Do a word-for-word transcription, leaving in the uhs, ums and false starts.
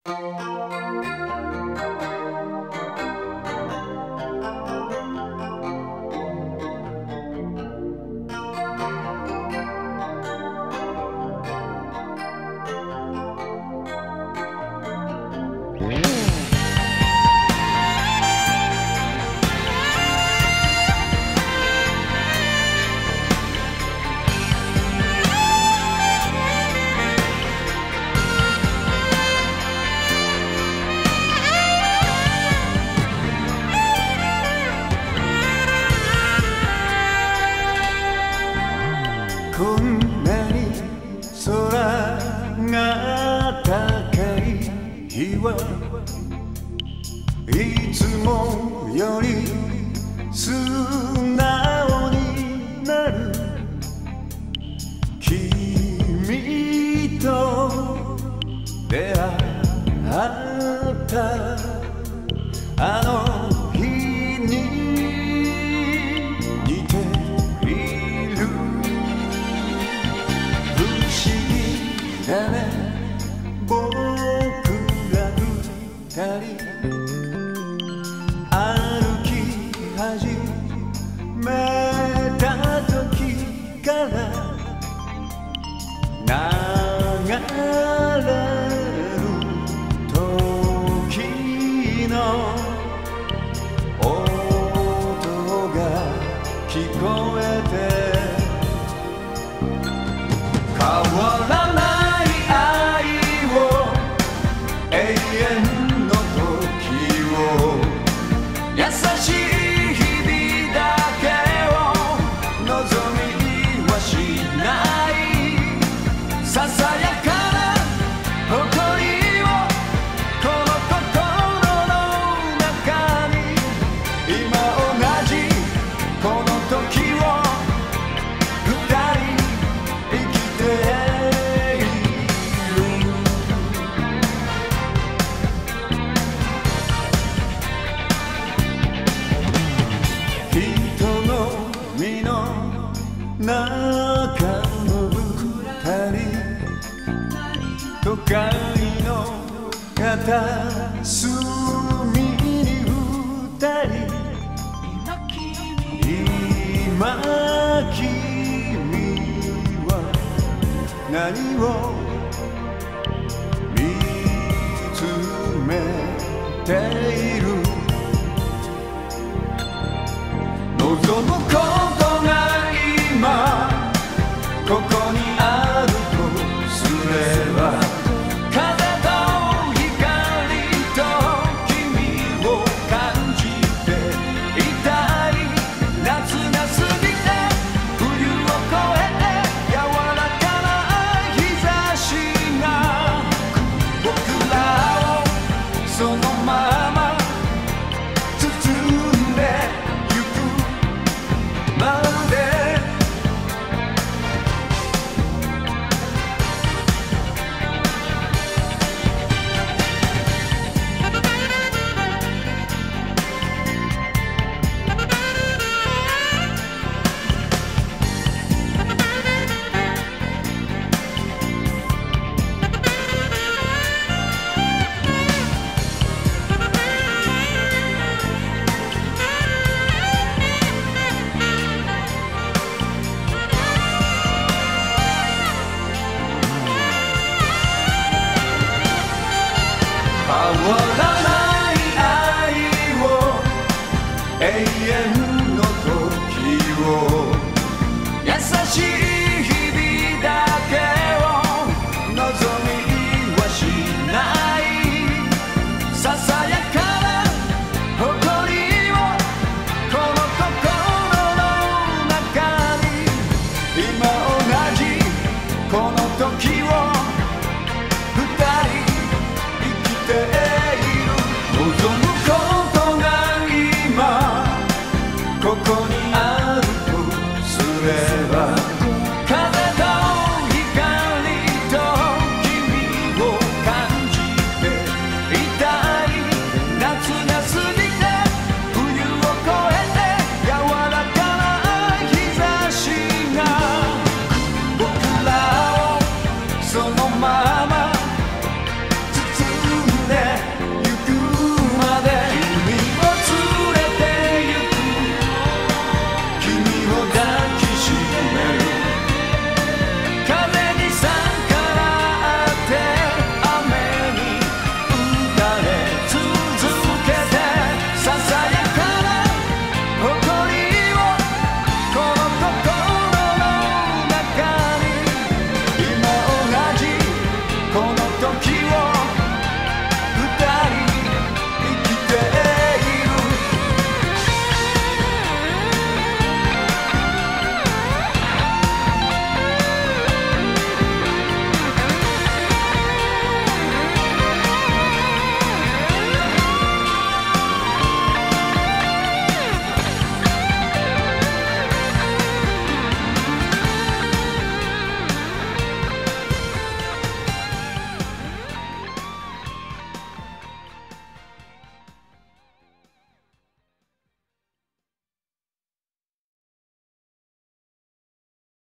こんなに空が高い日はいつもより素直になる君と出会ったあの日に似ているだね僕ら二人歩き始めた時から流れる時の音が聞こえて変わらない永遠の時を優しい日々だけを望みはしないささやかな誇りをこの心の中に今同じこの時を二人生きて中の二人都会の片隅に二人今君は何を見つめている望むことがここにあるとすれば風と光と君を感じていたい夏が過ぎて冬を越えて柔らかな日差しが僕らをそのまま包んでゆくまで変わらない